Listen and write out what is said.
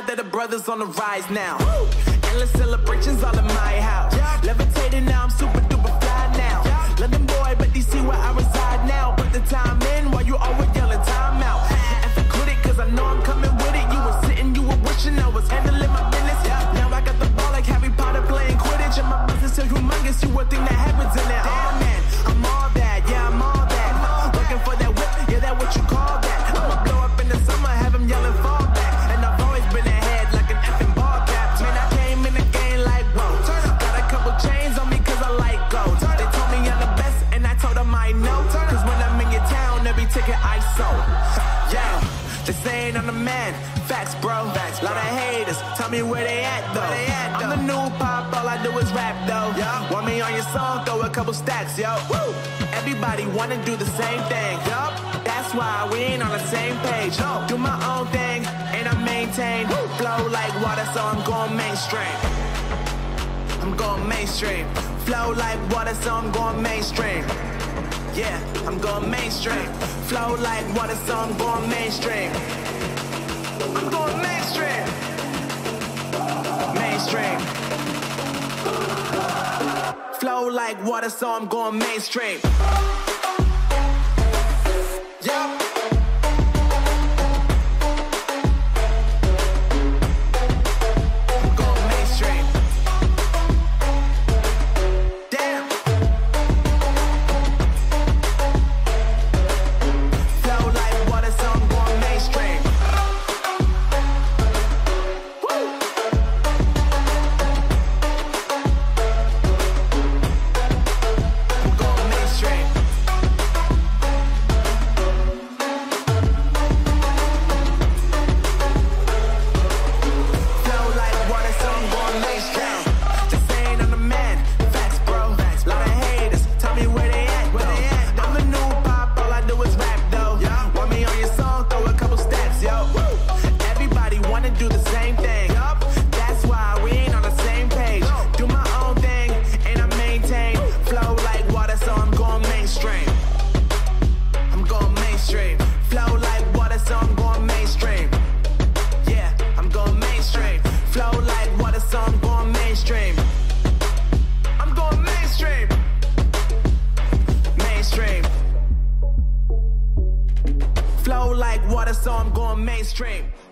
glad that the brothers on the rise now. Endless celebrations all in my house. Levitating now, I'm super duper fly now. London boy, but DC where I reside now. Put the time in while you always yelling time out. And for quit it, cause I know I'm coming with it. You were sitting, you were wishing I was handling my business. Now I got the ball like Harry Potter playing Quidditch. And my business so humongous, you would think that happens in there. Oh man, I'm all that, yeah, I'm all that. Looking for that whip, yeah, that what you call that. I'ma blow up in the summer, have him yelling fall back. And I've always been ahead like an effing ball cap. Man, I came in the game like, whoa. Got a couple chains on me cause I like gold. They told me I'm the best and I told them I know. Cause when I'm in your town, every ticket I sold. Yeah, they saying I'm the man. Facts, bro. Lot of haters, tell me where they at though. I'm the new pop, all I do is rap though. Want me on your song, throw a couple stacks, yo. Woo! Everybody wanna do the same thing, yup. That's why we ain't on the same page. Do my own thing, and I maintain. Flow like water, so I'm going mainstream. I'm going mainstream. Flow like water, so I'm going mainstream. Yeah, I'm going mainstream. Flow like water, so I'm going mainstream. I'm going mainstream. Mainstream. Flow like water, so I'm going mainstream. Yeah. I'm going mainstream. Damn. Flow like water, so I'm going mainstream. Flow like water, so I'm going mainstream.